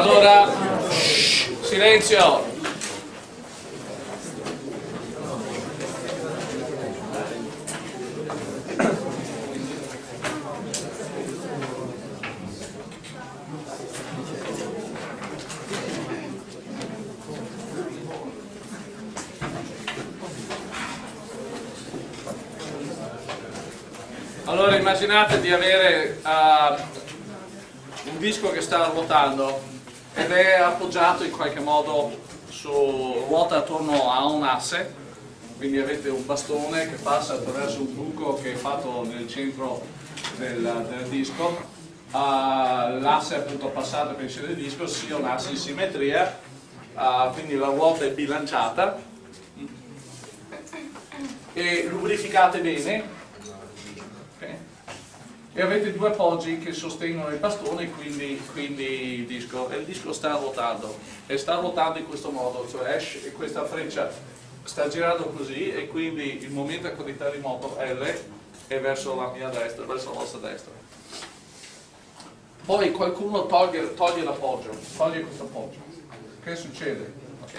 Allora, silenzio. Allora immaginate di avere un disco che sta ruotando ed è appoggiato in qualche modo ruota attorno a un asse, quindi avete un bastone che passa attraverso un buco che è fatto nel centro del disco, l'asse appunto passato per il centro del disco sia un asse in simmetria, quindi la ruota è bilanciata e lubrificate bene. E avete due appoggi che sostengono il bastone, quindi il disco, e il disco sta ruotando, e sta ruotando in questo modo, cioè questa freccia sta girando così, e quindi il momento a quantità di moto L è verso la mia destra, verso la vostra destra. Poi qualcuno toglie l'appoggio, toglie questo appoggio. Che succede?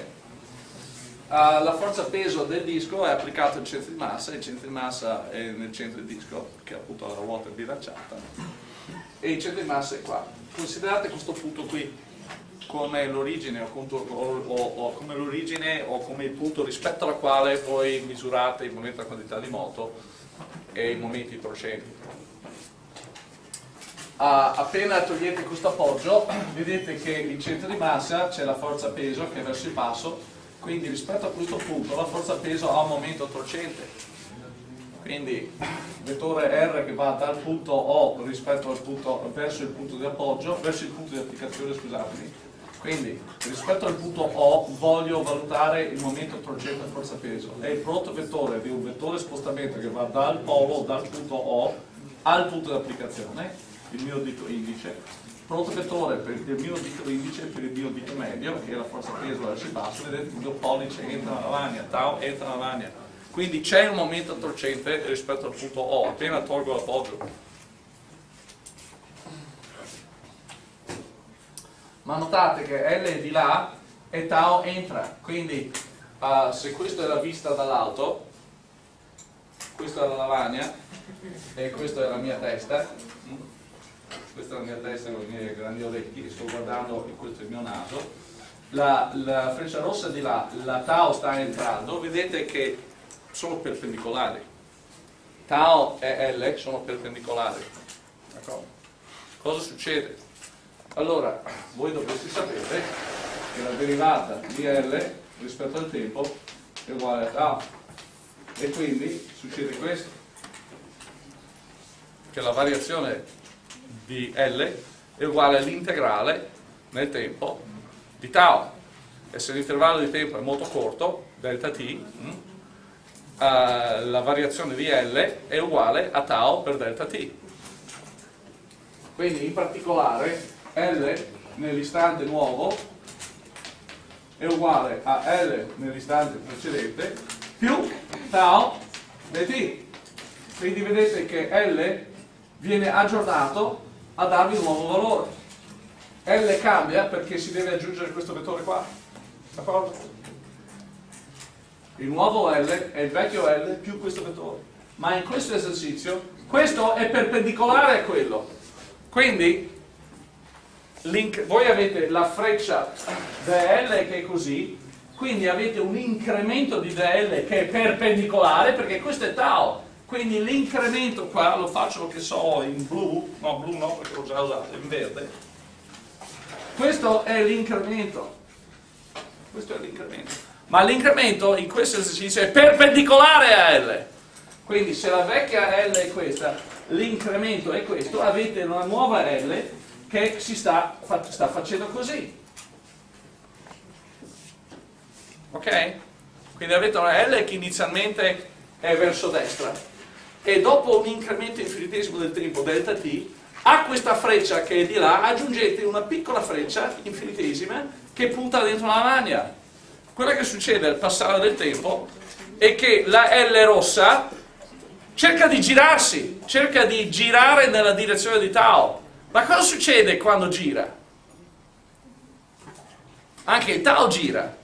La forza peso del disco è applicata al centro di massa, il centro di massa è nel centro del disco, che appunto la ruota è bilanciata, e il centro di massa è qua. Considerate questo punto qui come l'origine o come l'origine o come il punto rispetto al quale voi misurate il momento a quantità di moto e i momenti torcenti. Appena togliete questo appoggio vedete che il centro di massa c'è la forza peso che è verso il basso, quindi rispetto a questo punto la forza peso ha un momento torcente, quindi vettore R che va dal punto O rispetto al punto, verso il punto di appoggio, verso il punto di applicazione, scusatemi, quindi rispetto al punto O voglio valutare il momento torcente a forza peso, è il prodotto vettore di un vettore spostamento che va dal polo, dal punto O al punto di applicazione, il mio dito indice, prodotto vettore per il mio dito indice e per il mio dito medio, che è la forza peso verso il basso, vedete il mio pollice entra nella lavagna, tau entra nella lavagna, quindi c'è un momento torcente rispetto al punto O, appena tolgo l'appoggio. Ma notate che L è di là e tau entra, quindi se questa è la vista dall'alto, questa è la lavagna e questa è la mia testa, questa è la mia testa con i miei grandi orecchi, sto guardando e questo è il mio naso, la freccia rossa di là, la tau sta entrando, vedete che sono perpendicolari, tau e L sono perpendicolari. Cosa succede? Allora, voi dovreste sapere che la derivata di L rispetto al tempo è uguale a tau, e quindi succede questo, che la variazione di L è uguale all'integrale nel tempo di tau, e se l'intervallo di tempo è molto corto, delta t, la variazione di L è uguale a tau per delta t. Quindi in particolare L nell'istante nuovo è uguale a L nell'istante precedente più tau dt. Quindi vedete che L viene aggiornato a darvi un nuovo valore. L cambia perché si deve aggiungere questo vettore qua, d'accordo? Il nuovo L è il vecchio L più questo vettore, ma in questo esercizio questo è perpendicolare a quello, quindi voi avete la freccia dl che è così, quindi avete un incremento di dl che è perpendicolare perché questo è tau. Quindi l'incremento qua lo faccio, che so, in blu, no blu no perché l'ho già usato, in verde. Questo è l'incremento, ma l'incremento in questo esercizio è perpendicolare a L. Quindi se la vecchia L è questa, l'incremento è questo, avete una nuova L che si sta facendo così. Ok? Quindi avete una L che inizialmente è verso destra, e dopo un incremento infinitesimo del tempo delta t a questa freccia che è di là aggiungete una piccola freccia infinitesima che punta dentro la lavagna. Quello che succede al passare del tempo è che la L rossa cerca di girarsi, cerca di girare nella direzione di tau. Ma cosa succede quando gira? anche il tau gira.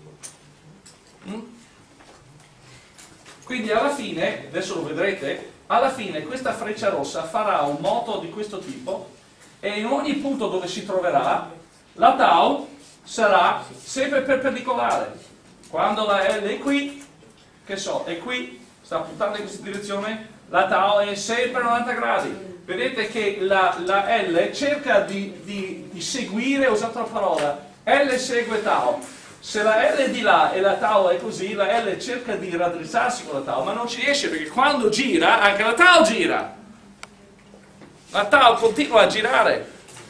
Quindi alla fine, adesso lo vedrete, alla fine questa freccia rossa farà un moto di questo tipo e in ogni punto dove si troverà la tau sarà sempre perpendicolare. Quando la L è qui, che so, è qui, sta puntando in questa direzione, la tau è sempre a 90 gradi. Vedete che la L cerca di seguire, ho usato la parola, L segue tau. Se la L è di là e la tau è così, la L cerca di raddrizzarsi con la tau, ma non ci riesce perché quando gira, anche la tau gira. La tau continua a girare.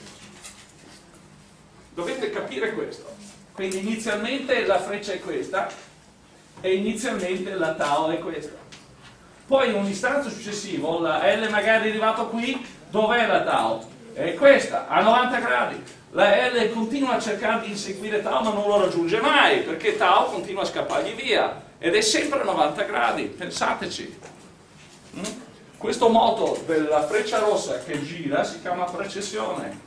Dovete capire questo. Quindi inizialmente la freccia è questa e inizialmente la tau è questa. Poi in un istante successivo la L magari è arrivato qui, dov'è la tau? È questa, a 90 gradi. La L continua a cercare di inseguire tau ma non lo raggiunge mai perché tau continua a scappargli via ed è sempre a 90 gradi, pensateci. Questo moto della freccia rossa che gira si chiama precessione.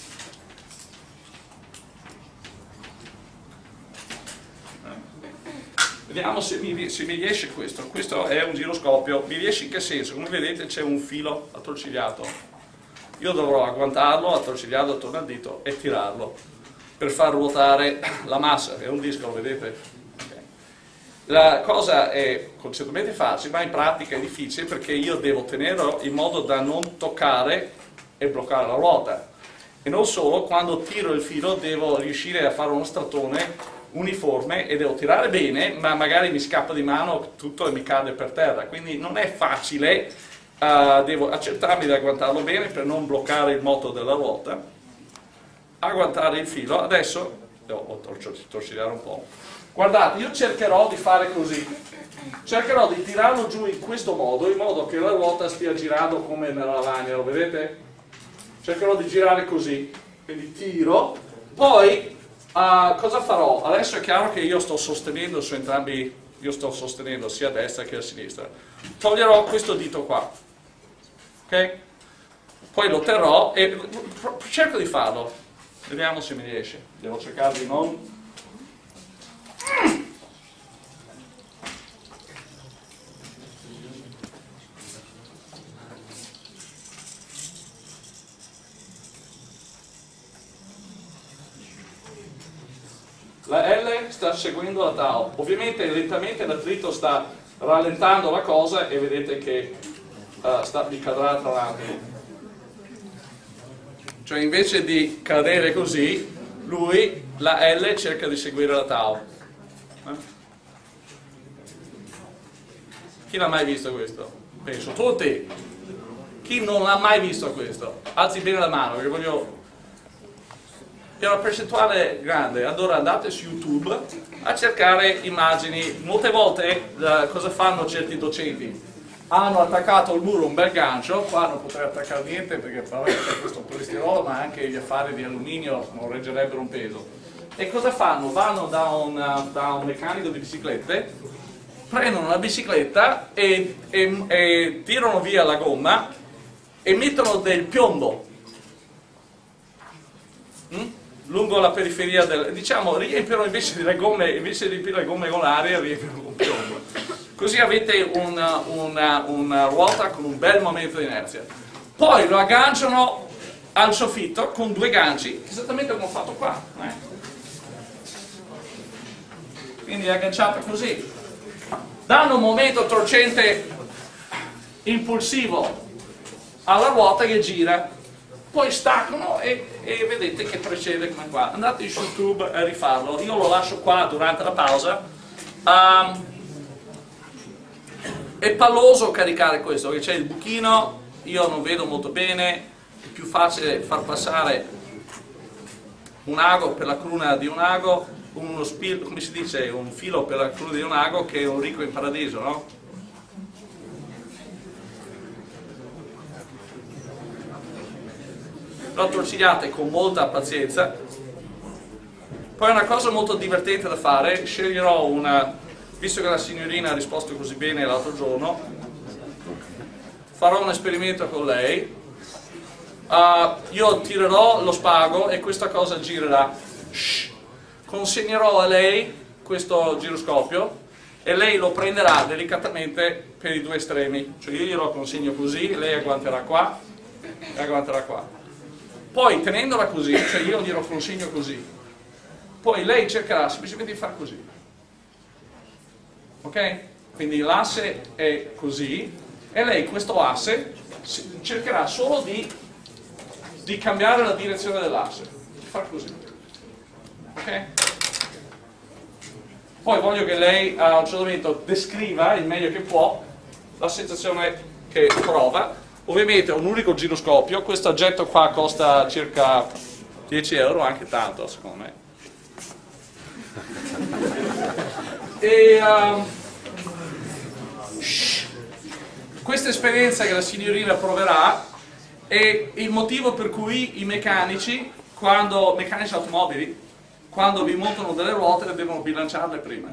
Vediamo se mi riesce questo. Questo è un giroscopio. Mi riesce in che senso? Come vedete c'è un filo attorcigliato. Io dovrò agguantarlo, attorcigliarlo attorno al dito e tirarlo per far ruotare la massa. È un disco, lo vedete? Okay. La cosa è concettualmente facile, ma in pratica è difficile perché io devo tenerlo in modo da non toccare e bloccare la ruota. E non solo, quando tiro il filo devo riuscire a fare uno stratone uniforme e devo tirare bene, ma magari mi scappa di mano tutto e mi cade per terra, quindi non è facile, devo accertarmi di agguantarlo bene per non bloccare il moto della ruota, agguantare il filo. Adesso devo torcigliare un po'. Guardate, io cercherò di fare così, cercherò di tirarlo giù in questo modo, in modo che la ruota stia girando come nella lavagna, lo vedete? Cercherò di girare così, quindi tiro, poi cosa farò? Adesso è chiaro che io sto sostenendo su entrambi, io sto sostenendo sia a destra che a sinistra. Toglierò questo dito qua, ok? Poi lo terrò e cerco di farlo. Vediamo se mi riesce. Devo cercare di non... La L sta seguendo la tau, ovviamente lentamente l'attrito sta rallentando la cosa e vedete che mi cadrà tra l'altro. Cioè invece di cadere così, lui, la L, cerca di seguire la tau. Chi l'ha mai visto questo? Penso tutti. Chi non l'ha mai visto questo? Alzi bene la mano, perché voglio... È una percentuale grande, allora andate su YouTube a cercare immagini. Molte volte cosa fanno certi docenti? Hanno attaccato al muro un bel gancio, qua non potrei attaccare niente perché c'è questo polistirolo, ma anche gli affari di alluminio non reggerebbero un peso. E cosa fanno? Vanno da un meccanico di biciclette, prendono una bicicletta e tirano via la gomma e mettono del piombo. Lungo la periferia del... diciamo, riempiono invece di riempire le gomme con l'aria, riempiono con piombo. Così avete una ruota con un bel momento di inerzia. Poi lo agganciano al soffitto con due ganci, esattamente come ho fatto qua. Quindi è agganciato così. Danno un momento torcente impulsivo alla ruota che gira. Poi staccano e vedete che procede come qua. Andate su YouTube a rifarlo, io lo lascio qua durante la pausa. È palloso caricare questo, perché c'è il buchino, io non vedo molto bene, è più facile far passare un ago per la cruna di un ago, come si dice, un filo per la cruna di un ago che è un ricco in paradiso, no? Lo attorcigliate con molta pazienza. Poi una cosa molto divertente da fare, sceglierò una, visto che la signorina ha risposto così bene l'altro giorno, farò un esperimento con lei. Io tirerò lo spago e questa cosa girerà. consegnerò a lei questo giroscopio e lei lo prenderà delicatamente per i due estremi, cioè io glielo consegno così, lei agguanterà qua e agguanterà qua. Poi tenendola così, cioè io glielo consegno così, poi lei cercherà semplicemente di fare così, ok? Quindi l'asse è così e lei questo asse cercherà solo di cambiare la direzione dell'asse, di fare così, ok? Poi voglio che lei a un certo momento descriva il meglio che può la sensazione che prova. Ovviamente è un unico giroscopio, questo oggetto qua costa circa 10 euro, anche tanto secondo me. E questa esperienza che la signorina proverà è il motivo per cui i meccanici automobili, quando vi montano delle ruote devono bilanciarle prima.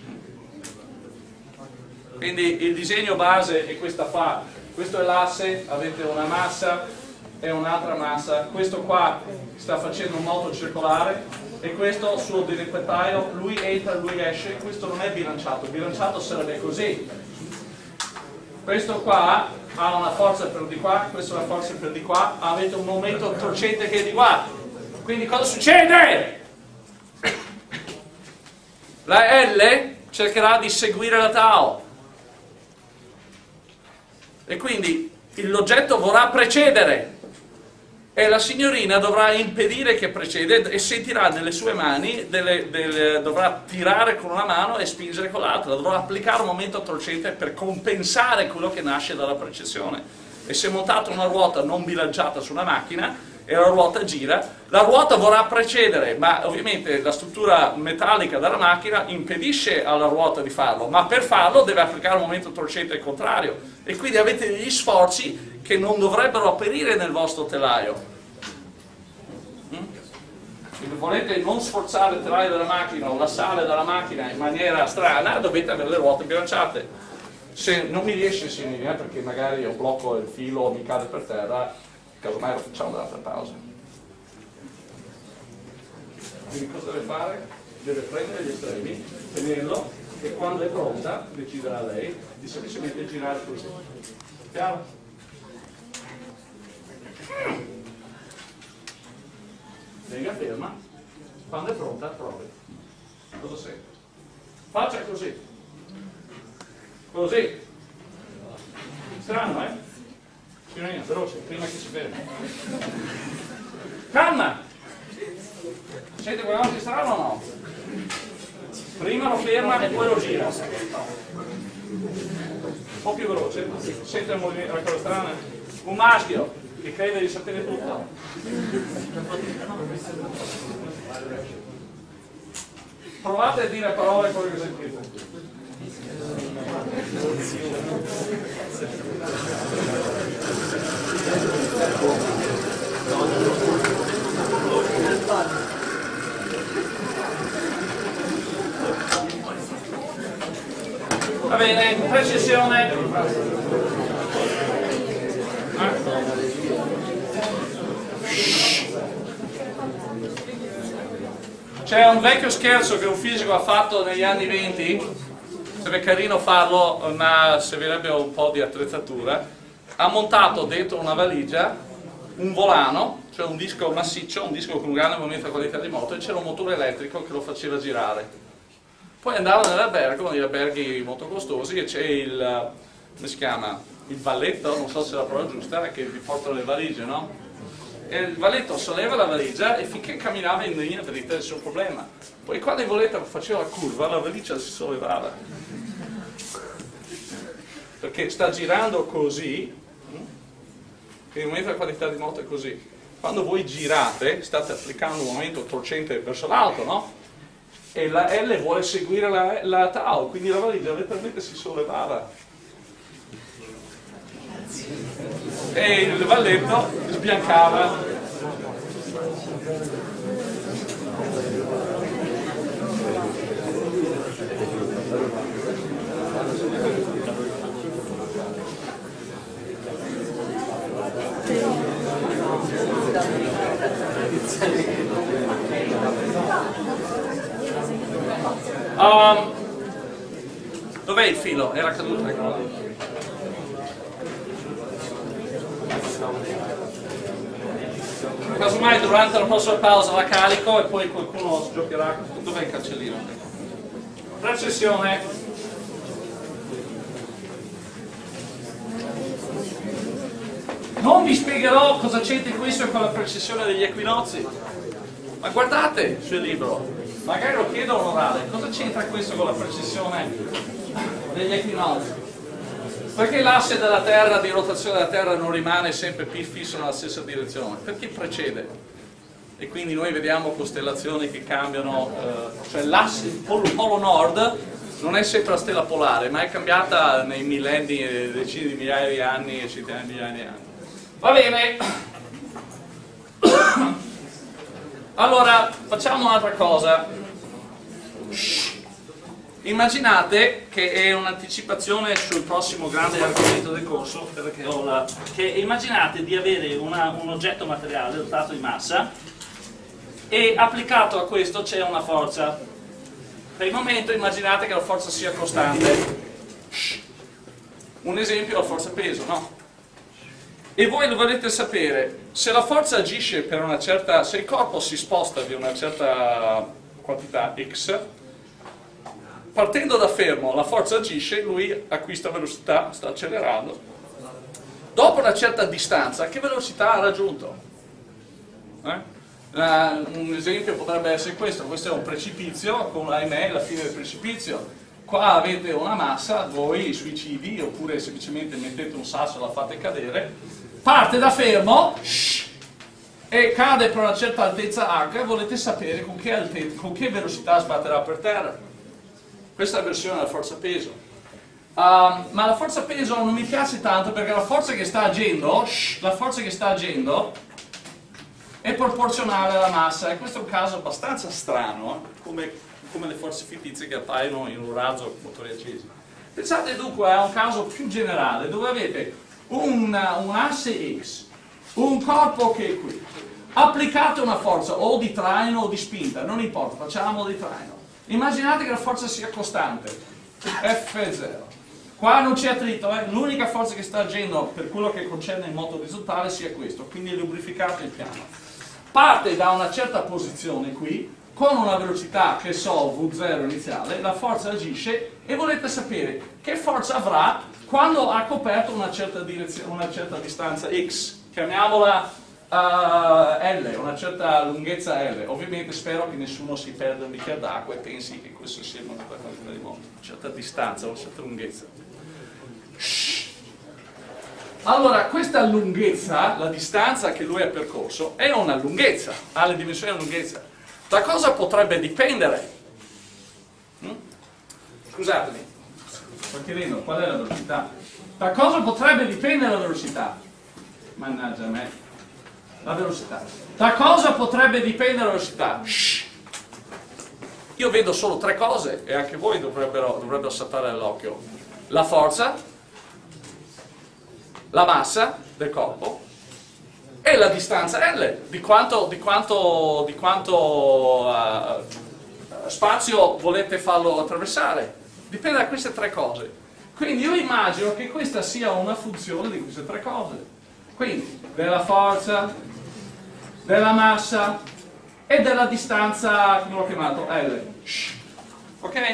Quindi il disegno base è questa qua, questo è l'asse, avete una massa e un'altra massa, questo qua sta facendo un moto circolare e questo sul dirimpettaio, lui entra, lui esce, questo non è bilanciato, il bilanciato sarebbe così. Questo qua ha una forza per di qua, questa è una forza per di qua, avete un momento torcente che è di qua. Quindi cosa succede? La L cercherà di seguire la tau e quindi l'oggetto vorrà precedere e la signorina dovrà impedire che precede e sentirà nelle sue mani, dovrà tirare con una mano e spingere con l'altra, dovrà applicare un momento torcente per compensare quello che nasce dalla precessione. E se montate una ruota non bilanciata su una macchina e la ruota gira, la ruota vorrà precedere, ma ovviamente la struttura metallica della macchina impedisce alla ruota di farlo, ma per farlo deve applicare un momento torcente al contrario e quindi avete degli sforzi che non dovrebbero apparire nel vostro telaio. Se volete non sforzare il telaio della macchina o la sale della macchina in maniera strana, dovete avere le ruote bilanciate. Se non mi riesce signorina, perché magari io blocco il filo o mi cade per terra, casomai lo facciamo dall'altra pausa. Quindi cosa deve fare? Deve prendere gli estremi, tenerlo e quando è pronta deciderà lei di semplicemente girare così. Chiaro? Tenga ferma, quando è pronta provi. Cosa sente? Faccia così. Così. Strano, eh? Signorina, veloce, prima che si fermi. Calma! Sente qualcosa di strano o no? Prima lo ferma e poi lo gira. Un po' più veloce. Sente la cosa strana? Un maschio che crede di sapere tutto. Provate a dire a parole quello che sentite. Va bene, precisione. C'è un vecchio scherzo che un fisico ha fatto negli anni 20, sarebbe carino farlo, ma servirebbe un po' di attrezzatura. Ha montato dentro una valigia un volano, cioè un disco massiccio, un disco con un grande momento di qualità di moto, e c'era un motore elettrico che lo faceva girare. Poi andava nell'albergo, negli alberghi molto costosi, e c'è il, come si chiama, il valletto, non so se è la parola giusta, che vi portano le valigie, no? E il valletto solleva la valigia e finché camminava in linea dritta il suo problema. Poi quando il valletto faceva la curva, la valigia si sollevava. Perché sta girando così, che il momento della qualità di moto è così. Quando voi girate, state applicando un momento torcente verso l'alto, no? E la L vuole seguire la tau, quindi la valigia letteralmente si sollevava. E il valletto sbiancava. Dov'è il filo? Era caduto, eccolo. Casomai durante la prossima pausa la carico e poi qualcuno giocherà. Dov'è il cancellino? Precessione. Non vi spiegherò cosa c'entra questo con la precessione degli equinozi, ma guardate sul libro, magari lo chiedo all'orale, cosa c'entra questo con la precessione degli equinozi? Perché l'asse della Terra, di rotazione della Terra, non rimane sempre fisso nella stessa direzione? Perché precede. E quindi noi vediamo costellazioni che cambiano, cioè l'asse, il polo nord non è sempre la stella polare, ma è cambiata nei millenni, decine di migliaia di anni e centinaia di migliaia di anni. Va bene. Allora, facciamo un'altra cosa. Immaginate che è un'anticipazione sul prossimo grande argomento del corso, perché che immaginate di avere un oggetto materiale dotato di massa e applicato a questo c'è una forza. Per il momento immaginate che la forza sia costante. Un esempio è la forza peso, no? E voi volete sapere se la forza agisce per una certa, se il corpo si sposta di una certa quantità x, partendo da fermo la forza agisce, lui acquista velocità, sta accelerando. Dopo una certa distanza, che velocità ha raggiunto? Un esempio potrebbe essere questo è un precipizio, con ahimè la fine del precipizio. Qua avete una massa, voi suicidi, oppure semplicemente mettete un sasso e la fate cadere, parte da fermo e cade per una certa altezza h, e volete sapere con che velocità sbatterà per terra. Questa è la versione della forza peso. Ma la forza peso non mi piace tanto perché la forza che sta agendo è proporzionale alla massa, e questo è un caso abbastanza strano, come le forze fittizie che appaiono in un razzo con motori accesi. Pensate dunque a un caso più generale, dove avete un asse X, un corpo che è qui, applicate una forza o di traino o di spinta, non importa, facciamo di traino. Immaginate che la forza sia costante, F0. Qua non c'è attrito, l'unica forza che sta agendo per quello che concerne il moto orizzontale sia questo, quindi lubrificate il piano. Parte da una certa posizione qui, con una velocità che so V0 iniziale, la forza agisce e volete sapere che forza avrà quando ha coperto una certa distanza x, chiamiamola L, una certa lunghezza L. Ovviamente spero che nessuno si perda un bicchiere d'acqua e pensi che questo sia una quantità di moto, una certa distanza, una certa lunghezza. Allora, questa lunghezza, la distanza che lui ha percorso, è una lunghezza, ha le dimensioni della lunghezza. Da cosa potrebbe dipendere? Scusatemi, sto chiedendo qual è la velocità. Da cosa potrebbe dipendere la velocità? Mannaggia me. La velocità. Da cosa potrebbe dipendere la velocità? Io vedo solo tre cose e anche voi dovrebbero saltare all'occhio. La forza, la massa del corpo e la distanza L, di quanto spazio volete farlo attraversare. Dipende da queste tre cose. Quindi io immagino che questa sia una funzione di queste tre cose. Quindi della forza, della massa e della distanza, come l'ho chiamato, L. Ok?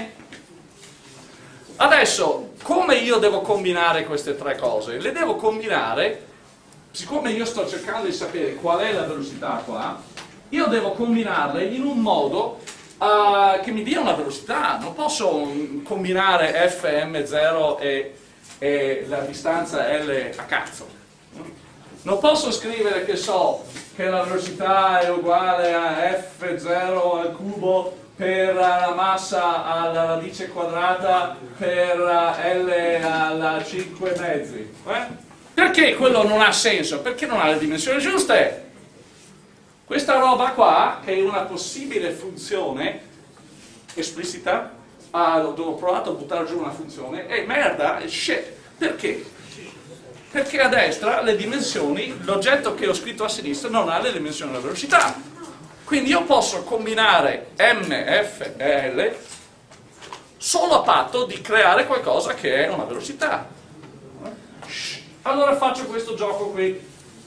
Adesso, come io devo combinare queste tre cose? Le devo combinare, siccome io sto cercando di sapere qual è la velocità qua, io devo combinarle in un modo che mi dia una velocità. Non posso combinare Fm0 e la distanza L a cazzo. Non posso scrivere che so che la velocità è uguale a F0 al cubo per la massa alla radice quadrata per L alla 5 mezzi. Perché quello non ha senso? Perché non ha le dimensioni giuste. Questa roba qua, che è una possibile funzione esplicita, dove ho provato a buttare giù una funzione, è merda, è shit. Perché? Perché a destra le dimensioni, l'oggetto che ho scritto a sinistra non ha le dimensioni della velocità. Quindi io posso combinare M, F e L solo a patto di creare qualcosa che è una velocità. Allora faccio questo gioco qui.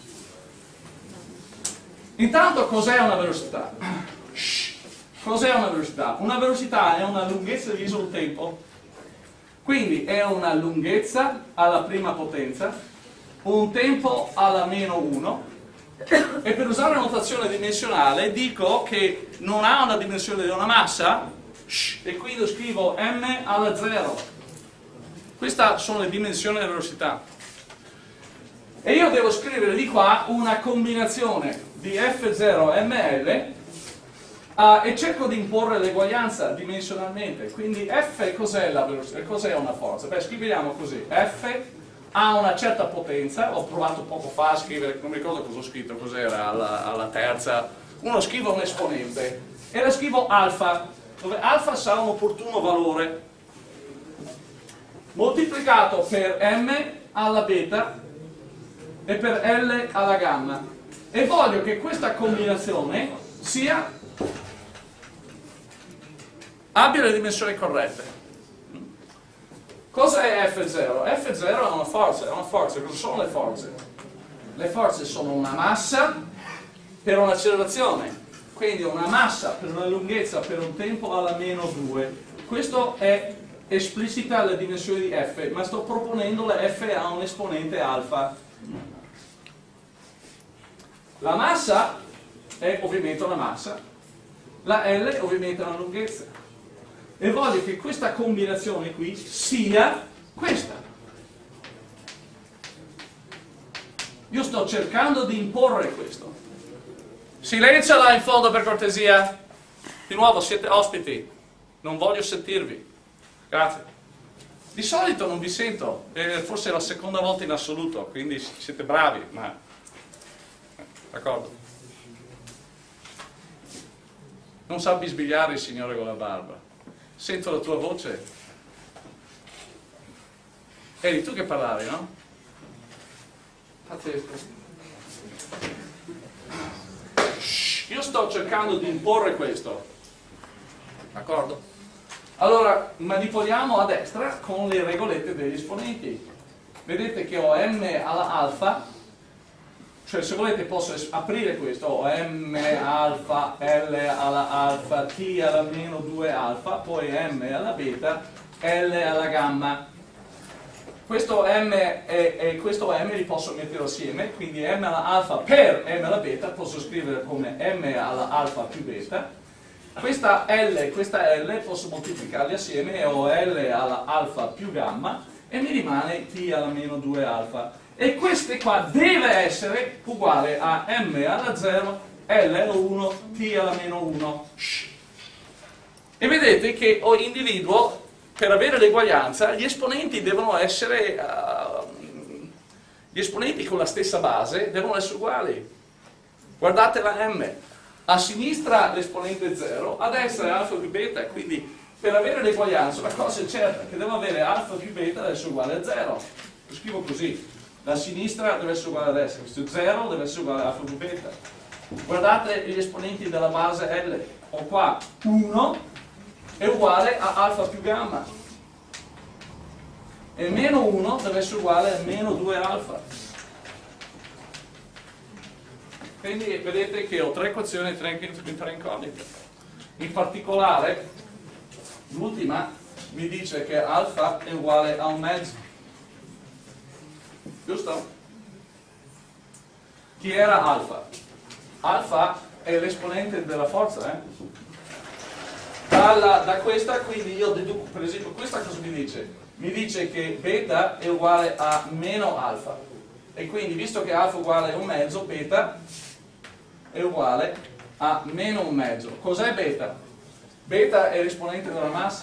Intanto cos'è una velocità? Cos'è una velocità? Una velocità è una lunghezza diviso un tempo. Quindi è una lunghezza alla prima potenza, un tempo alla meno 1, e per usare una notazione dimensionale dico che non ha una dimensione di una massa, e quindi scrivo m alla 0. Queste sono le dimensioni della velocità. E io devo scrivere di qua una combinazione di F0 ml e cerco di imporre l'eguaglianza dimensionalmente. Quindi F cos'è la velocità? Cos'è una forza? Beh, scriviamo così: F ha una certa potenza. Ho provato poco fa a scrivere, non mi ricordo cosa ho scritto, cos'era alla terza. Uno scrive un esponente e la scrivo alfa, dove alfa sarà un opportuno valore moltiplicato per m alla beta e per L alla gamma, e voglio che questa combinazione abbia le dimensioni corrette. Cosa è F0? F0 è una forza. Cosa sono le forze? Le forze sono una massa per un'accelerazione, quindi una massa per una lunghezza per un tempo alla meno 2. Questo è esplicita le dimensioni di F, ma sto proponendo la F a un esponente alfa. La massa è ovviamente una massa, la L ovviamente è una lunghezza, e voglio che questa combinazione qui sia questa. Io sto cercando di imporre questo. Silenzio là in fondo, per cortesia. Di nuovo siete ospiti, non voglio sentirvi. Grazie. Di solito non vi sento, forse è la seconda volta in assoluto, quindi siete bravi, ma d'accordo? Non sa bisbigliare il signore con la barba. Sento la tua voce. Eri tu che parlavi, no? Pazzesco. Io sto cercando di imporre questo. D'accordo? Allora, manipoliamo a destra con le regolette degli esponenti. Vedete che ho m alla alfa, cioè se volete posso aprire questo, ho m alfa, L alla alfa, T alla meno 2 alfa, poi m alla beta, L alla gamma. Questo m e questo m li posso mettere assieme, quindi m alla alfa per m alla beta posso scrivere come m alla alfa più beta. Questa L e questa L posso moltiplicarli assieme e ho L alla alfa più gamma, e mi rimane T alla meno 2 alfa. E questo qua deve essere uguale a m alla 0, L alla 1, T alla meno 1. E vedete che ho individuo, per avere l'eguaglianza, gli esponenti devono essere, gli esponenti con la stessa base devono essere uguali. Guardate la m. A sinistra l'esponente 0, a destra è alfa più beta, quindi per avere l'eguaglianza la cosa è certa, che devo avere alfa più beta deve essere uguale a 0. Lo scrivo così: la sinistra deve essere uguale a destra, questo 0 deve essere uguale a alfa più beta. Guardate gli esponenti della base L, ho qua 1 è uguale a alfa più gamma, e meno 1 deve essere uguale a meno 2 alfa. Quindi vedete che ho tre equazioni e tre incognite. In particolare, l'ultima mi dice che alfa è uguale a un mezzo. Giusto? Chi era alfa? Alfa è l'esponente della forza, Da questa, quindi io deduco, per esempio, questa cosa mi dice? Mi dice che beta è uguale a meno alfa. E quindi, visto che alfa è uguale a un mezzo, beta è uguale a meno un mezzo. Cos'è beta? Beta è l'esponente della massa.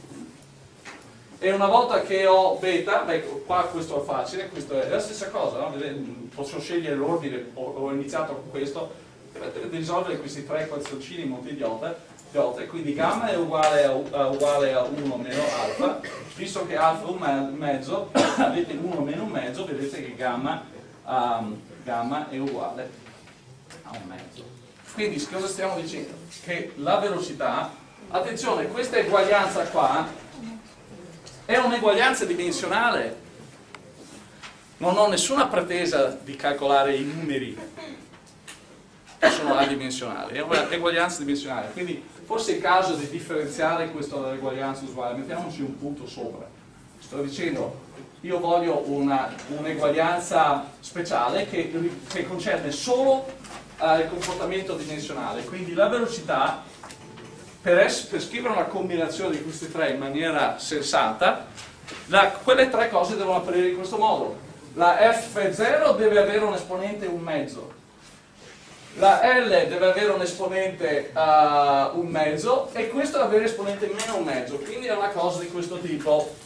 E una volta che ho beta, beh, qua questo è facile, questo è la stessa cosa, no? Posso scegliere l'ordine, ho iniziato con questo, dovete risolvere questi tre equazioncini molto idiote, quindi gamma è uguale a 1 meno alfa, visto che alfa è un mezzo, avete 1 meno un mezzo, vedete che gamma è uguale a un mezzo. Quindi cosa stiamo dicendo? Che la velocità attenzione, questa eguaglianza qua è un'eguaglianza dimensionale. Non ho nessuna pretesa di calcolare i numeri che sono adimensionali, è un'eguaglianza dimensionale, quindi forse è il caso di differenziare questa dall'eguaglianza usuale. Mettiamoci un punto sopra. Sto dicendo, io voglio un'eguaglianza speciale che concerne solo il comportamento dimensionale, quindi la velocità, per scrivere una combinazione di questi tre in maniera sensata, quelle tre cose devono apparire in questo modo. La F0 deve avere un esponente 1/2, la L deve avere un esponente 1/2 e questo deve avere esponente meno 1/2, quindi è una cosa di questo tipo.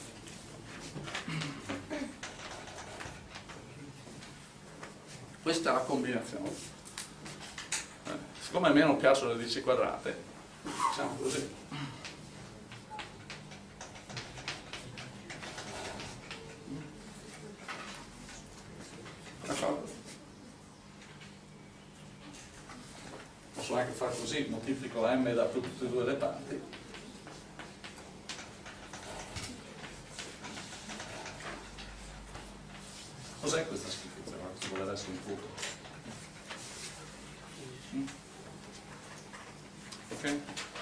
Questa è la combinazione. Siccome a me non piacciono le radici quadrate, facciamo così. D'accordo? Posso anche fare così, moltiplico la m da tutte e due le parti. Cos'è questa schifezza? Se vuole essere un punto. Ok?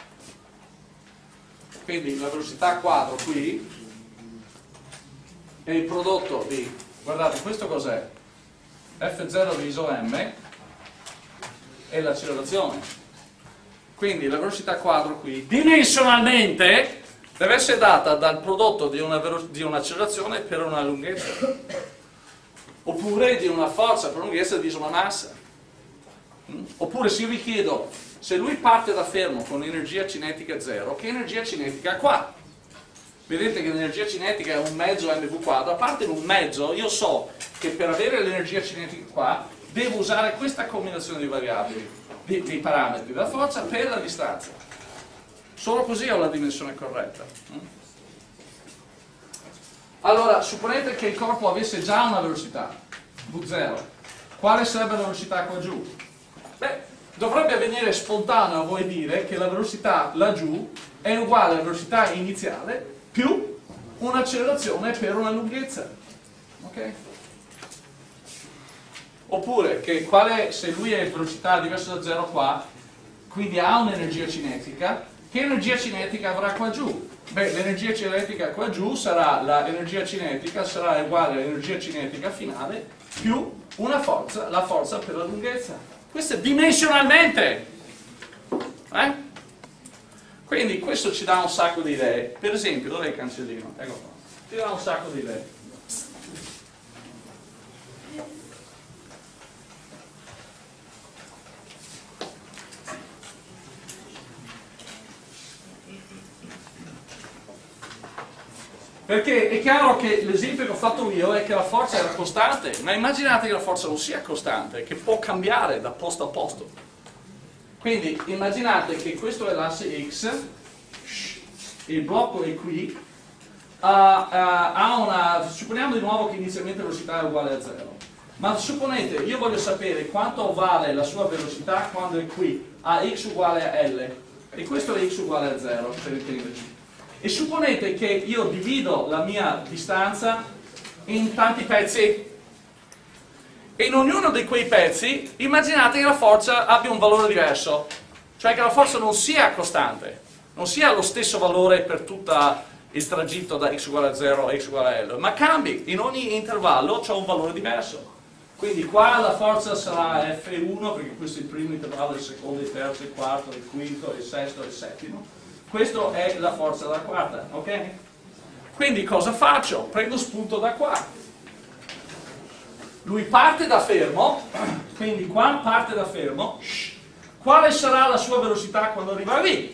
Quindi la velocità quadro qui è il prodotto di, guardate, questo cos'è? F0 diviso m è l'accelerazione. Quindi la velocità quadro qui dimensionalmente deve essere data dal prodotto di un'accelerazione per una lunghezza, oppure di una forza per lunghezza diviso una massa. Oppure se io vi chiedo, se lui parte da fermo con energia cinetica 0, che energia cinetica ha qua? Vedete che l'energia cinetica è 1/2 mv quadro, a parte l'1/2 io so che per avere l'energia cinetica qua devo usare questa combinazione di variabili, di parametri della forza per la distanza. Solo così ho la dimensione corretta. Allora, supponete che il corpo avesse già una velocità, v0, quale sarebbe la velocità qua giù? Beh, dovrebbe avvenire spontaneo a voi dire che la velocità laggiù è uguale alla velocità iniziale più un'accelerazione per una lunghezza. Ok? Oppure che se lui è velocità diversa da 0 qua, quindi ha un'energia cinetica, che energia cinetica avrà qua giù? Beh, l'energia cinetica qua giù sarà, l'energia cinetica sarà uguale all'energia cinetica finale più una forza, la forza per la lunghezza. Questo è dimensionalmente. Quindi questo ci dà un sacco di idee. Per esempio, dov'è il cancellino? Ecco qua. Ci dà un sacco di idee. Perché è chiaro che l'esempio che ho fatto io è che la forza era costante, ma immaginate che la forza non sia costante, che può cambiare da posto a posto. Quindi immaginate che questo è l'asse X, il blocco è qui, supponiamo di nuovo che inizialmente la velocità è uguale a 0, ma supponete, io voglio sapere quanto vale la sua velocità quando è qui, a x uguale a L, e questo è x uguale a 0, per intenderci. E supponete che io divido la mia distanza in tanti pezzi e in ognuno di quei pezzi immaginate che la forza abbia un valore diverso, cioè che la forza non sia costante, non sia lo stesso valore per tutto il tragitto da x uguale a 0 a x uguale a L, ma cambi, in ogni intervallo c'è un valore diverso. Quindi qua la forza sarà F1, perché questo è il primo intervallo, il secondo, il terzo, il quarto, il quinto, il sesto e il settimo. Questa è la forza della quarta, ok? Quindi cosa faccio? Prendo spunto da qua. Lui parte da fermo, quindi qua parte da fermo. Quale sarà la sua velocità quando arriva lì?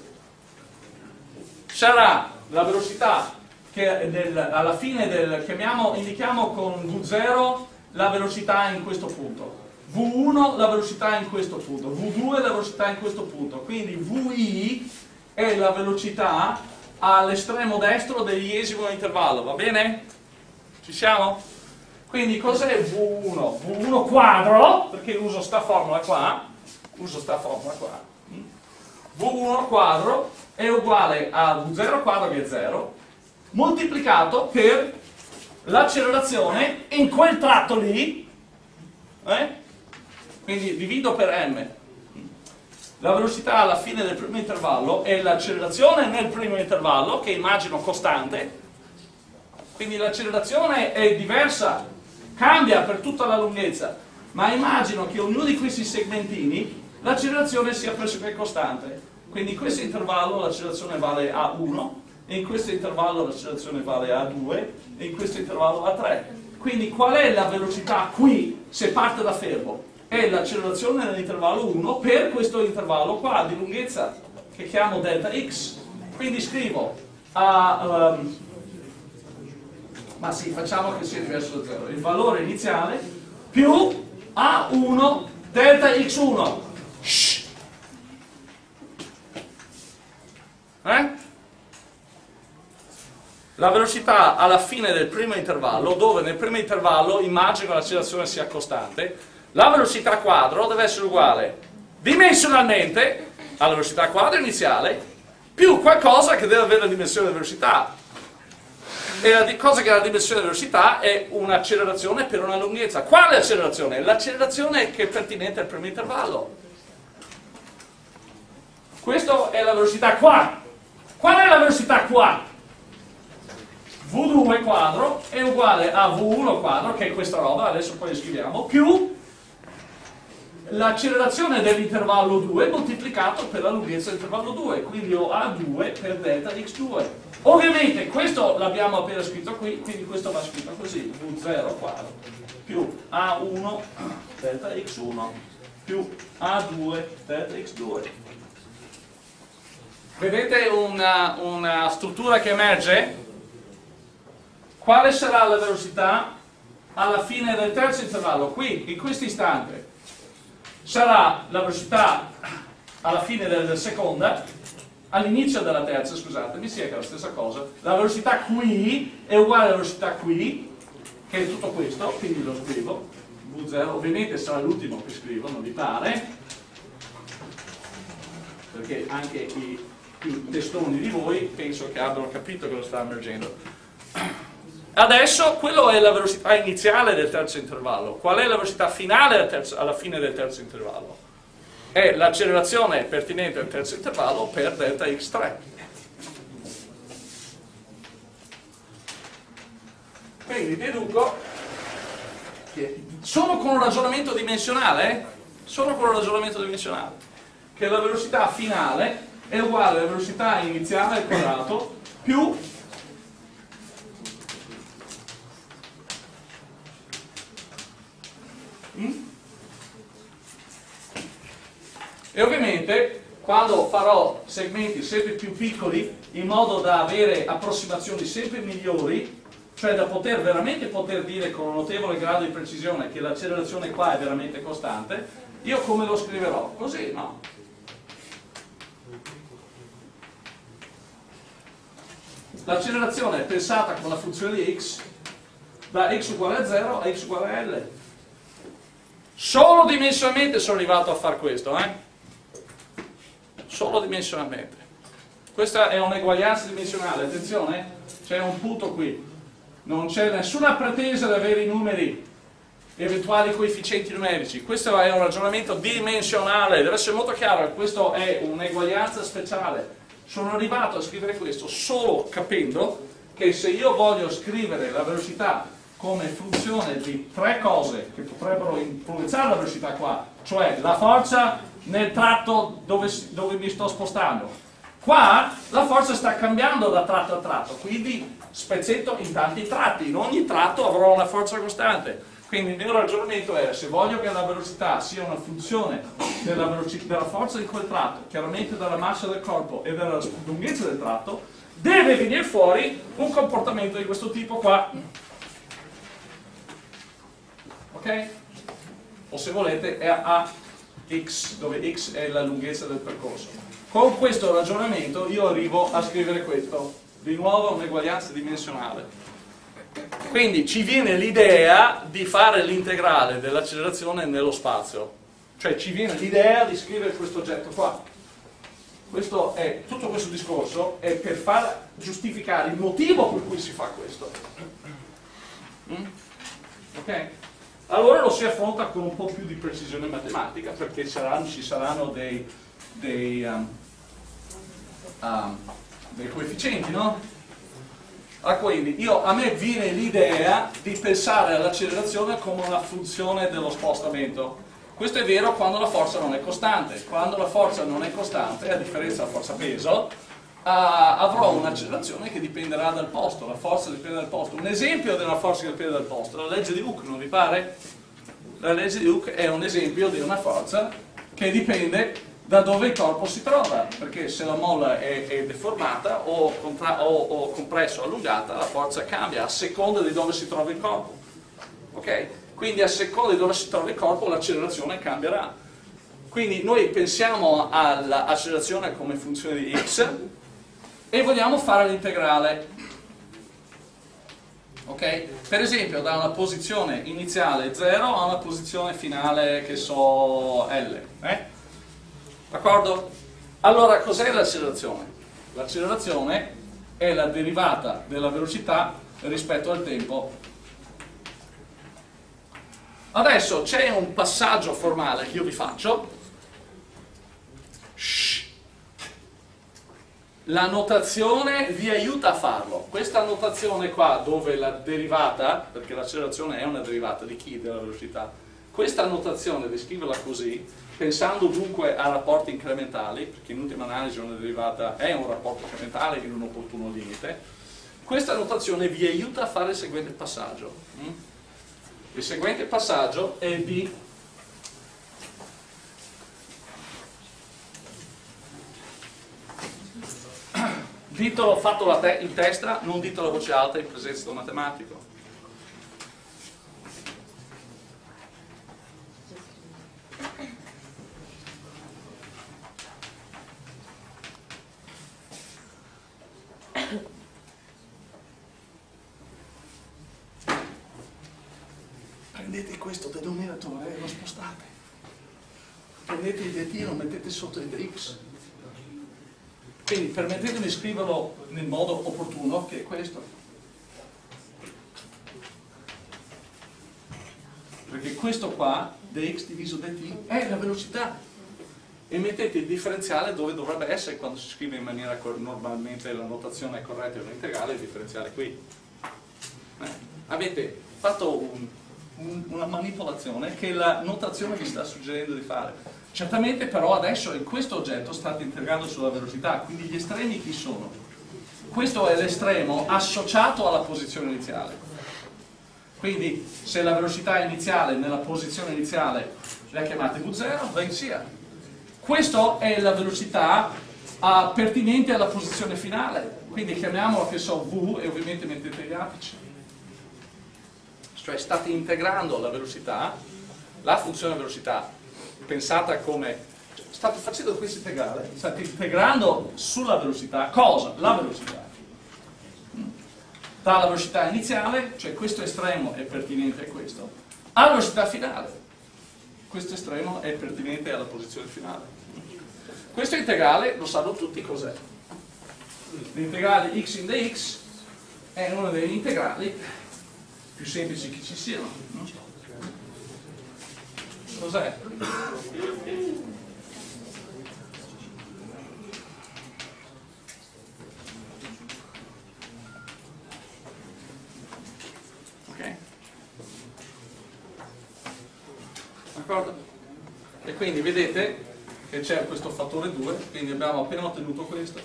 Sarà la velocità che alla fine indichiamo con V0 la velocità in questo punto. V1 la velocità in questo punto. V2 la velocità in questo punto. Quindi VI è la velocità all'estremo destro dell'iesimo intervallo, va bene? Ci siamo? Quindi cos'è V1? V1 quadro, perché uso sta formula qua, V1 quadro è uguale a V0 quadro che è 0, moltiplicato per l'accelerazione in quel tratto lì, quindi divido per m. La velocità alla fine del primo intervallo è l'accelerazione nel primo intervallo, che immagino costante, quindi l'accelerazione è diversa, cambia per tutta la lunghezza, ma immagino che ognuno di questi segmentini l'accelerazione sia pressoché costante. Quindi in questo intervallo l'accelerazione vale a 1, e in questo intervallo l'accelerazione vale a 2, e in questo intervallo a 3. Quindi qual è la velocità qui, se parte da fermo? È l'accelerazione nell'intervallo 1 per questo intervallo qua di lunghezza, che chiamo delta x. Quindi scrivo ma sì, facciamo che sia diverso da 0. Il valore iniziale più A1 delta x1. La velocità alla fine del primo intervallo, dove nel primo intervallo immagino l'accelerazione sia costante, la velocità quadro deve essere uguale dimensionalmente alla velocità quadro iniziale più qualcosa che deve avere la dimensione della velocità. E la cosa che ha la dimensione della velocità è un'accelerazione per una lunghezza. Quale accelerazione? L'accelerazione che è pertinente al primo intervallo. Questa è la velocità qua. Qual è la velocità qua? V2 quadro è uguale a V1 quadro, che è questa roba, adesso poi scriviamo, più l'accelerazione dell'intervallo 2 moltiplicato per la lunghezza dell'intervallo 2, quindi ho A2 per delta x2. Ovviamente questo l'abbiamo appena scritto qui, quindi questo va scritto così, V0 quadro più A1 delta x1 più A2 delta x2. Vedete una struttura che emerge? Quale sarà la velocità alla fine del terzo intervallo? Qui, in questo istante, sarà la velocità alla fine del seconda, all'inizio della terza, scusatemi, sì, è la stessa cosa. La velocità qui è uguale alla velocità qui, che è tutto questo, quindi lo scrivo. V0, ovviamente sarà l'ultimo che scrivo, non vi pare, perché anche i più testoni di voi penso che abbiano capito cosa sta emergendo. Adesso, quello è la velocità iniziale del terzo intervallo. Qual è la velocità finale alla fine del terzo intervallo? È l'accelerazione pertinente al terzo intervallo per delta x3. Quindi deduco che solo con un ragionamento dimensionale, che la velocità finale è uguale alla velocità iniziale al quadrato più e ovviamente quando farò segmenti sempre più piccoli in modo da avere approssimazioni sempre migliori, cioè da poter veramente dire con un notevole grado di precisione che l'accelerazione qua è veramente costante, io come lo scriverò? Così, no? L'accelerazione è pensata con la funzione di x da x uguale a 0 a x uguale a L. Solo dimensionalmente sono arrivato a fare questo, Solo dimensionalmente. Questa è un'eguaglianza dimensionale, attenzione, c'è un punto qui. Non c'è nessuna pretesa di avere i numeri, eventuali coefficienti numerici. Questo è un ragionamento dimensionale, deve essere molto chiaro, questo è un'eguaglianza speciale. Sono arrivato a scrivere questo solo capendo che se io voglio scrivere la velocità come funzione di tre cose che potrebbero influenzare la velocità qua, cioè la forza nel tratto dove mi sto spostando. Qua la forza sta cambiando da tratto a tratto, quindi spezzetto in tanti tratti, in ogni tratto avrò una forza costante. Quindi il mio ragionamento è, se voglio che la velocità sia una funzione della forza di quel tratto, chiaramente della massa del corpo e della lunghezza del tratto, deve venire fuori un comportamento di questo tipo qua. Ok? O se volete è AX, dove X è la lunghezza del percorso. Con questo ragionamento io arrivo a scrivere questo, di nuovo un'eguaglianza dimensionale. Quindi ci viene l'idea di fare l'integrale dell'accelerazione nello spazio, cioè ci viene l'idea di scrivere questo oggetto qua. tutto questo discorso è per far giustificare il motivo per cui si fa questo. Ok? Allora lo si affronta con un po' più di precisione matematica, perché ci saranno dei coefficienti, no? Quindi a me viene l'idea di pensare all'accelerazione come una funzione dello spostamento. Questo è vero quando la forza non è costante. Quando la forza non è costante, a differenza della forza peso, avrò un'accelerazione che dipenderà dal posto, la forza dipende dal posto. Un esempio di una forza che dipende dal posto, la legge di Hooke, non vi pare? La legge di Hooke è un esempio di una forza che dipende da dove il corpo si trova, perché se la molla è deformata o compressa o allungata, la forza cambia a seconda di dove si trova il corpo. Ok? Quindi a seconda di dove si trova il corpo l'accelerazione cambierà. Quindi noi pensiamo all'accelerazione come funzione di x e vogliamo fare l'integrale. Ok? Per esempio da una posizione iniziale 0 a una posizione finale che so L. D'accordo? Allora cos'è l'accelerazione? L'accelerazione è la derivata della velocità rispetto al tempo. Adesso c'è un passaggio formale che io vi faccio. La notazione vi aiuta a farlo. Questa notazione qua, dove la derivata, perché l'accelerazione è una derivata di chi? Della velocità. Questa notazione, di scriverla così, pensando dunque a rapporti incrementali, perché in ultima analisi una derivata è un rapporto incrementale in un opportuno limite, questa notazione vi aiuta a fare il seguente passaggio. Il seguente passaggio è di ditelo fatto in testa, non ditelo a voce alta in presenza del matematico. Prendete questo denominatore e lo spostate. Prendete il dt e lo mettete sotto il dx. Quindi permettetemi di scriverlo nel modo opportuno, che è questo. Perché questo qua, dx diviso dt, è la velocità. E mettete il differenziale dove dovrebbe essere quando si scrive in maniera normalmente la notazione corretta di un integrale, il differenziale qui. Avete fatto una manipolazione che la notazione vi sta suggerendo di fare. Certamente però adesso in questo oggetto state integrando sulla velocità, quindi gli estremi chi sono? Questo è l'estremo associato alla posizione iniziale. Quindi se la velocità iniziale nella posizione iniziale la chiamate v0, ben sia. Questa è la velocità pertinente alla posizione finale, quindi chiamiamola che so v e ovviamente mettete gli apici. Cioè state integrando la velocità, la funzione velocità pensata come, state facendo questo integrale, state integrando sulla velocità, cosa? La velocità. Dalla velocità iniziale, cioè questo estremo è pertinente a questo, alla velocità finale. Questo estremo è pertinente alla posizione finale. Questo integrale, lo sanno tutti cos'è. L'integrale x in dx è uno degli integrali più semplici che ci siano. Cos'è? Ok? D'accordo? E quindi vedete che c'è questo fattore 2, quindi abbiamo appena ottenuto questo.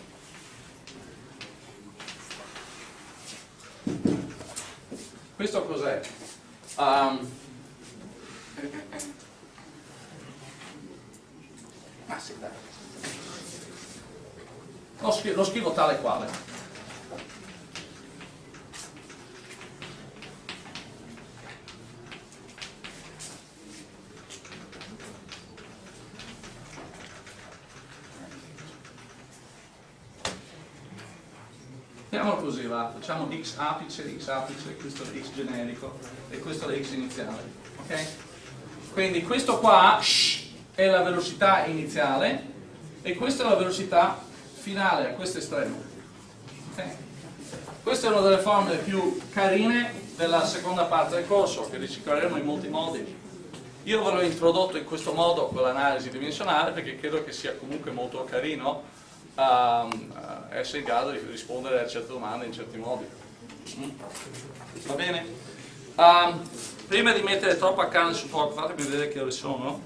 Questo cos'è? Sì, dai. Lo scrivo tale quale. Facciamolo così, va. Facciamo x apice, questo è x generico e questo è x iniziale. Ok? Quindi questo qua è la velocità iniziale e questa è la velocità finale a questo estremo. Okay? Questa è una delle formule più carine della seconda parte del corso, che ricicleremo in molti modi. Io ve l'ho introdotto in questo modo con l'analisi dimensionale perché credo che sia comunque molto carino essere in grado di rispondere a certe domande in certi modi. Va bene? Prima di mettere troppa carne sul fuoco, fatemi vedere che ore sono.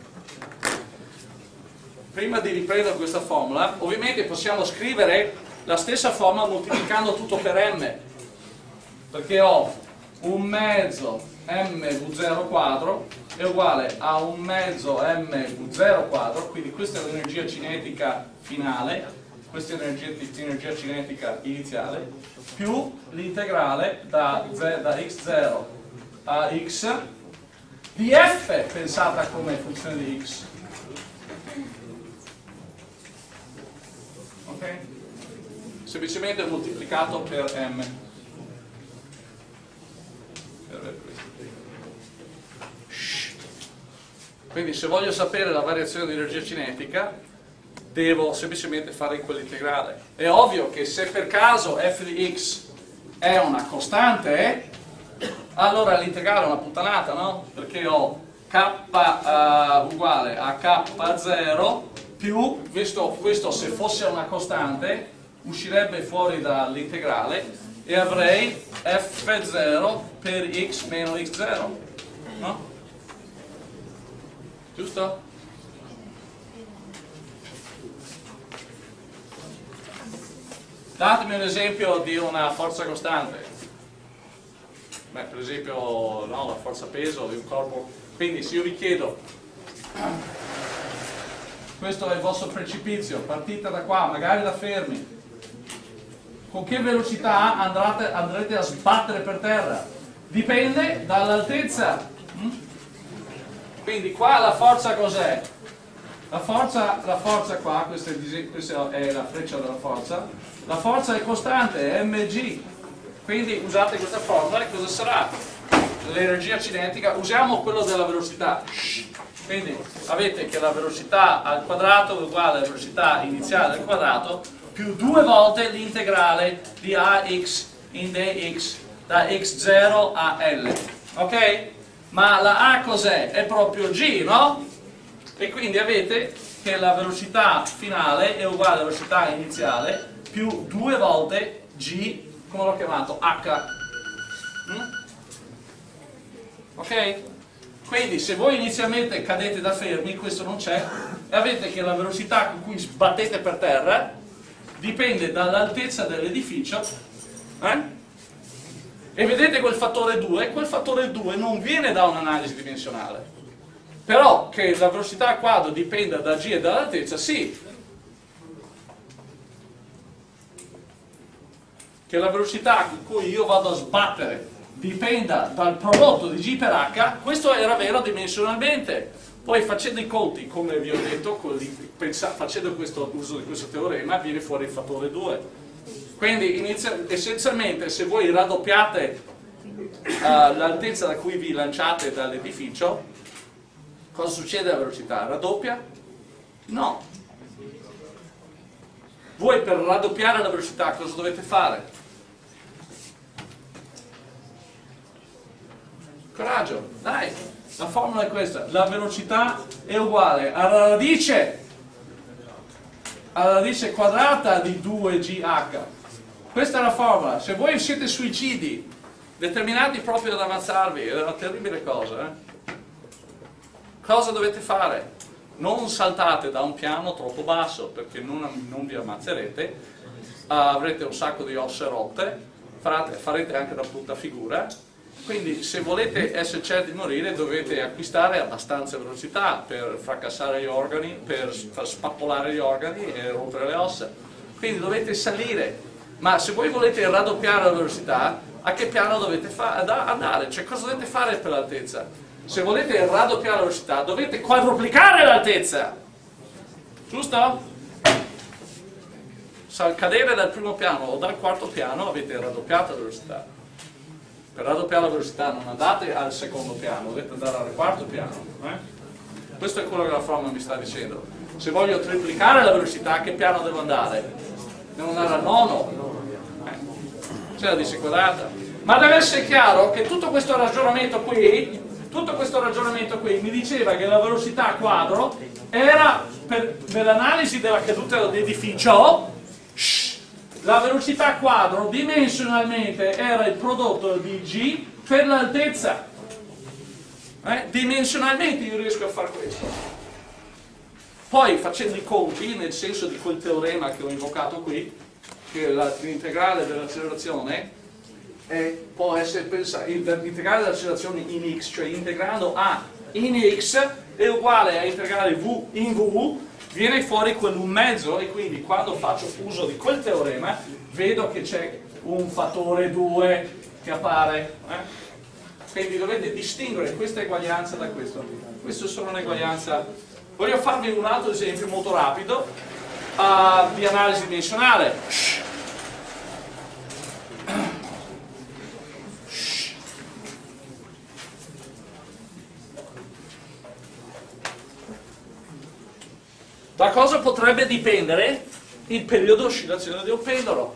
Prima di riprendere questa formula, ovviamente possiamo scrivere la stessa formula moltiplicando tutto per m, perché ho un mezzo mv0 quadro è uguale a un mezzo mv0 quadro, quindi questa è l'energia cinetica finale, questa è l'energia cinetica iniziale, più l'integrale da x0 a x di f pensata come funzione di x. Ok? Semplicemente moltiplicato per m. Quindi se voglio sapere la variazione di energia cinetica devo semplicemente fare quell'integrale. È ovvio che se per caso f di x è una costante, allora l'integrale è una puttanata, no? Perché ho k uguale a k0 più, visto questo se fosse una costante, uscirebbe fuori dall'integrale e avrei f0 per x meno x0, no? Giusto? Datemi un esempio di una forza costante. Beh, per esempio, no, la forza peso di un corpo. Quindi se io vi chiedo, questo è il vostro precipizio, partite da qua, magari da fermi, con che velocità andrete a sbattere per terra? Dipende dall'altezza. Quindi qua la forza cos'è? La forza qua, questa è la freccia della forza, la forza è costante, è mg, quindi usate questa formula e cosa sarà? L'energia cinetica, usiamo quello della velocità, quindi avete che la velocità al quadrato è uguale alla velocità iniziale al quadrato più 2 volte l'integrale di ax in dx da x0 a L, ok? Ma la A cos'è? È proprio g, no? E quindi avete che la velocità finale è uguale alla velocità iniziale più 2 volte g, come l'ho chiamato, h. Ok? Quindi se voi inizialmente cadete da fermi, questo non c'è, e avete che la velocità con cui sbattete per terra dipende dall'altezza dell'edificio, e vedete quel fattore 2 non viene da un'analisi dimensionale. Però che la velocità a quadro dipenda da g e dall'altezza, sì. Che la velocità con cui io vado a sbattere dipenda dal prodotto di g per h, questo era vero dimensionalmente. Poi facendo i conti, come vi ho detto, facendo questo uso di questo teorema, viene fuori il fattore 2. Quindi essenzialmente se voi raddoppiate l'altezza da cui vi lanciate dall'edificio, cosa succede alla velocità? Raddoppia? No. Voi per raddoppiare la velocità cosa dovete fare? Coraggio, dai, la formula è questa, la velocità è uguale alla radice quadrata di 2gh. Questa è la formula. Se voi siete suicidi determinati proprio ad ammazzarvi, è una terribile cosa, cosa dovete fare? Non saltate da un piano troppo basso perché non vi ammazzerete, avrete un sacco di ossa rotte, farete anche una brutta figura. Quindi se volete essere certi di morire dovete acquistare abbastanza velocità per fracassare gli organi, per far spappolare gli organi e rompere le ossa. Quindi dovete salire. Ma se voi volete raddoppiare la velocità, a che piano dovete andare? Cioè cosa dovete fare per l'altezza? Se volete raddoppiare la velocità dovete quadruplicare l'altezza. Giusto? Al cadere dal primo piano o dal quarto piano avete raddoppiato la velocità. Per raddoppiare la velocità non andate al secondo piano, dovete andare al quarto piano. Questo è quello che la formula mi sta dicendo. Se voglio triplicare la velocità, a che piano devo andare? Devo andare al nono. C'è la dissequadrata. Ma deve essere chiaro che tutto questo ragionamento qui mi diceva che la velocità a quadro era, per l'analisi della caduta dell'edificio, la velocità a quadro dimensionalmente era il prodotto di g per l'altezza. Dimensionalmente io riesco a fare questo. Poi facendo i conti, nel senso di quel teorema che ho invocato qui, che l'integrale dell'accelerazione può essere pensato, l'integrale dell'accelerazione in x, cioè integrando a in x è uguale a integrale v in v, viene fuori quell'1/2, e quindi quando faccio uso di quel teorema vedo che c'è un fattore 2 che appare. Quindi dovete distinguere questa eguaglianza da questo. Questa è solo un'eguaglianza. Voglio farvi un altro esempio molto rapido di analisi dimensionale. Da cosa potrebbe dipendere il periodo di oscillazione di un pendolo?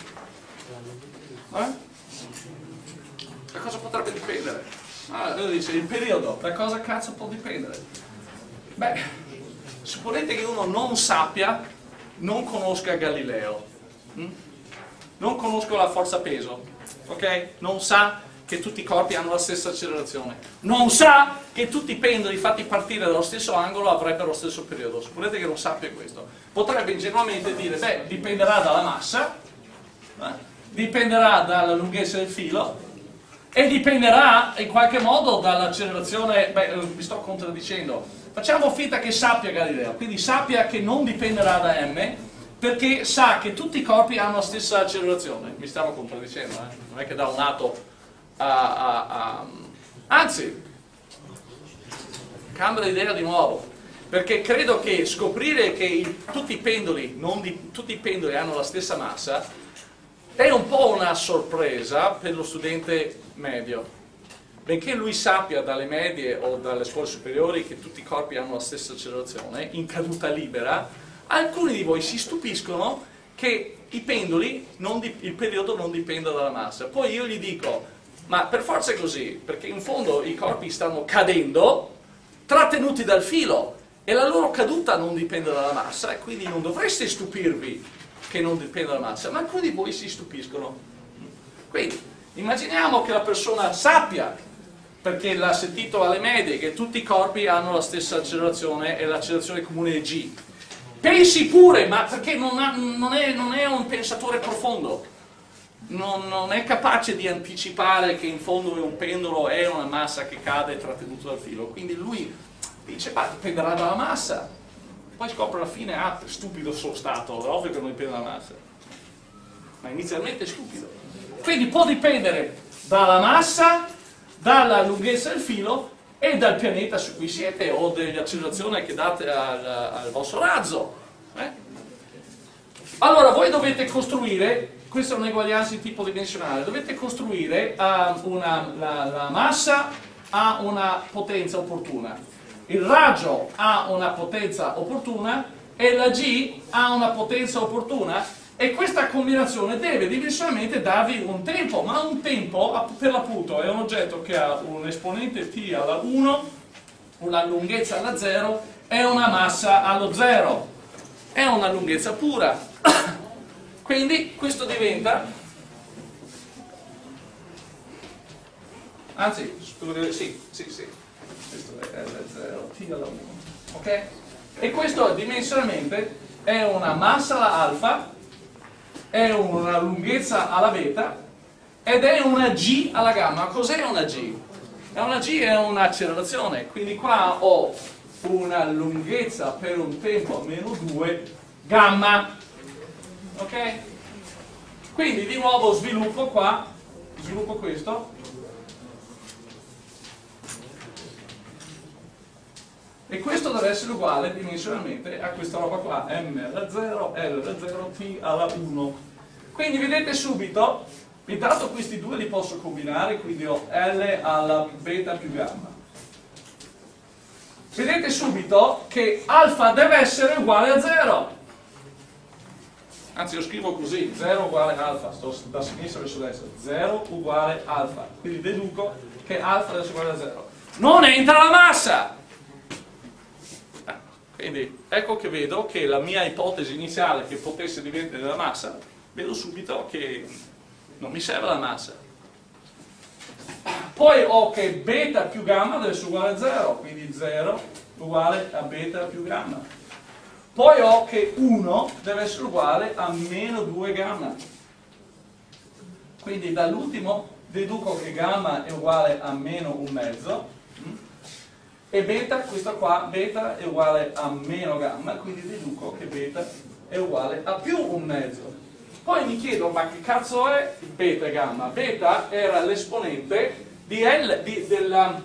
Da cosa potrebbe dipendere? Lui dice il periodo, da cosa cazzo può dipendere? Beh, supponete che uno non sappia, non conosca Galileo, non conosco la forza peso, ok? Non sa che tutti i corpi hanno la stessa accelerazione, non sa che tutti i pendoli fatti partire dallo stesso angolo avrebbero lo stesso periodo. Supponete che non sappia questo, potrebbe ingenuamente dire, beh, dipenderà dalla massa, dipenderà dalla lunghezza del filo e dipenderà in qualche modo dall'accelerazione. Beh, mi sto contraddicendo, facciamo finta che sappia Galileo, quindi sappia che non dipenderà da m, perché sa che tutti i corpi hanno la stessa accelerazione. Mi stavo contraddicendo, non è che da un lato anzi, cambio idea di nuovo, perché credo che scoprire che tutti i pendoli hanno la stessa massa è un po' una sorpresa per lo studente medio. Benché lui sappia dalle medie o dalle scuole superiori che tutti i corpi hanno la stessa accelerazione in caduta libera, alcuni di voi si stupiscono che i pendoli, il periodo non dipenda dalla massa. Poi io gli dico, ma per forza è così, perché in fondo i corpi stanno cadendo trattenuti dal filo e la loro caduta non dipende dalla massa, e quindi non dovreste stupirvi che non dipenda dalla massa, ma alcuni di voi si stupiscono. Quindi immaginiamo che la persona sappia, perché l'ha sentito alle medie, che tutti i corpi hanno la stessa accelerazione e l'accelerazione comune è g. Pensi pure, ma perché non è un pensatore profondo, non è capace di anticipare che in fondo un pendolo è una massa che cade trattenuto dal filo, quindi lui dice, ma dipenderà dalla massa, poi scopre alla fine, stupido sono stato, ovvio che non dipende dalla massa, ma inizialmente è stupido. Quindi può dipendere dalla massa, dalla lunghezza del filo e dal pianeta su cui siete o dell'accelerazione che date al vostro razzo. Allora voi dovete costruire, questa è un'eguaglianza di tipo dimensionale, dovete costruire la massa ha una potenza opportuna, il raggio ha una potenza opportuna e la g ha una potenza opportuna, e questa combinazione deve dimensionalmente darvi un tempo, ma un tempo per l'appunto è un oggetto che ha un esponente t alla 1, una lunghezza alla 0 e una massa allo 0, è una lunghezza pura. Quindi questo diventa, anzi, sì, questo è L0, t alla 1, ok? E questo dimensionalmente è una massa alla alfa, è una lunghezza alla beta ed è una g alla gamma. Cos'è una g? Una g è un'accelerazione, quindi qua ho una lunghezza per un tempo meno 2 gamma, ok? Quindi di nuovo sviluppo questo, e questo deve essere uguale dimensionalmente a questa roba qua, m alla 0, L alla 0, t alla 1. Quindi vedete subito, intanto questi due li posso combinare, quindi ho L alla beta più gamma. vedete subito che alfa deve essere uguale a 0. Anzi, lo scrivo così, 0 uguale alfa, sto da sinistra verso destra, 0 uguale alfa. Quindi deduco che alfa deve essere uguale a 0. Non entra la massa! Quindi ecco che vedo che la mia ipotesi iniziale che potesse dipendere dalla massa, vedo subito che non mi serve la massa. Poi ho che beta più gamma deve essere uguale a 0, quindi 0 uguale a beta più gamma. Poi ho che 1 deve essere uguale a meno 2 gamma. Quindi dall'ultimo deduco che gamma è uguale a meno un mezzo. E beta, questo qua, beta è uguale a meno gamma, quindi deduco che beta è uguale a più un mezzo. Poi mi chiedo, ma che cazzo è beta e gamma? Beta era l'esponente di L, della...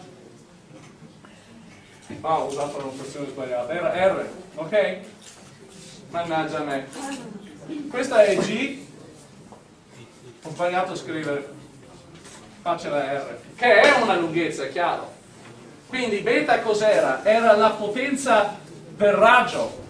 ho usato la notazione sbagliata, era R, ok? Mannaggia a me. Questa è G, ho sbagliato a scrivere, faccia la R, che è una lunghezza, è chiaro. Quindi beta cos'era? Era la potenza del raggio.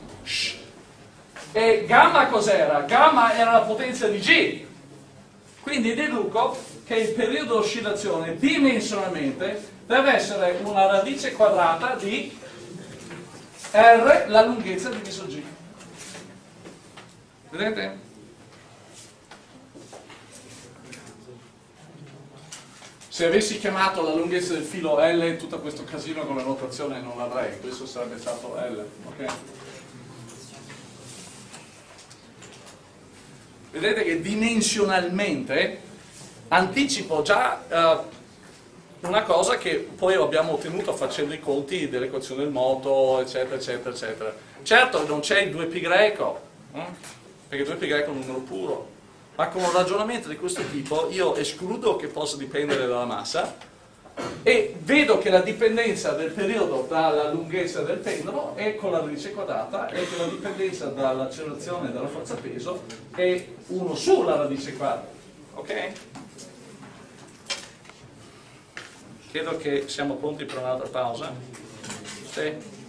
E gamma cos'era? Gamma era la potenza di G. Quindi deduco che il periodo di oscillazione dimensionalmente deve essere una radice quadrata di R, la lunghezza diviso G. Vedete? Se avessi chiamato la lunghezza del filo L, tutto questo casino con la notazione non l'avrei, questo sarebbe stato L, ok? Vedete che dimensionalmente anticipo già una cosa che poi abbiamo ottenuto facendo i conti dell'equazione del moto, eccetera, eccetera, eccetera. Certo, non c'è il 2π greco, perché il 2π greco è un numero puro. Ma con un ragionamento di questo tipo io escludo che possa dipendere dalla massa e vedo che la dipendenza del periodo dalla lunghezza del pendolo è con la radice quadrata e che la dipendenza dall'accelerazione e dalla forza peso è 1 sulla radice quadrata. Ok? Credo che siamo pronti per un'altra pausa. Sì?